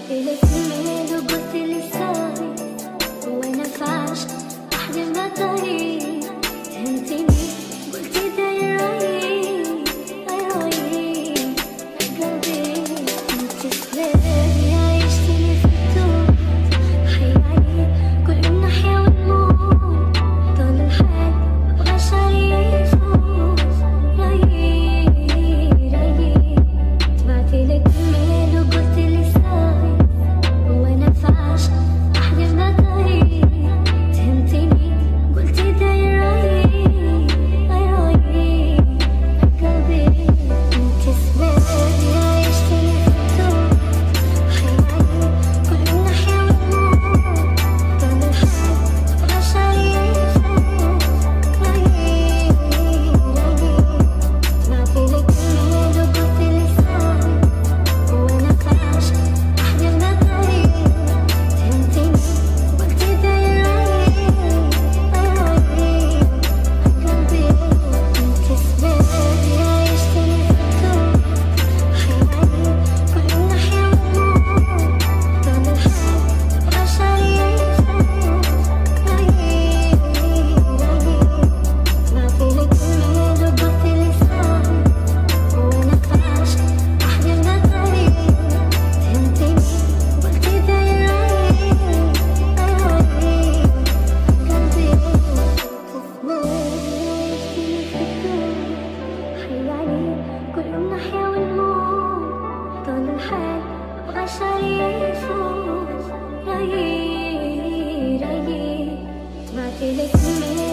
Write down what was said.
بعتلك ايميل وقلتلي سوري، وانا فاشل احلم بطريق فهمتيني، قلتي داير رايي رايي قلبي انت سبابي عيشتيني في الدور، حي عليك كل يوم نحيا ونموت طول الحال مبغاش عليا يفوت رايي رايي، بعتلك ايميل وقلتلي سوري، وانا فاشل احلم بطريق فهمتيني، قلتي داير رايي رايي قلبي انت سبابي عيشتيني في الدور، حي عليك كل يوم نحيا ونموت طول الحال مبغاش عليا يفوت رايي رايي، بعتلك ايميل وقلتلي سوري، وانا فاشل احلم بطريق فهمتيني، قلتي داير رايي رايي قلبي انت سبابي عيشتيني في الدور، حي عليك كل يوم نحيا ونموت طول الحال مبغاش عليا يفوت رايي رايي، بعتلك ايميل وقلتلي سوري، وانا فاشل احلم بطريق فهمتيني، قلتي داير رايي رايي قلبي سبابي عيشتيني في الدور، حي عليك كل يوم نحيا ونموت طول الحال مبغاش عليا يفوت رايي رايي، بعتلك ايميل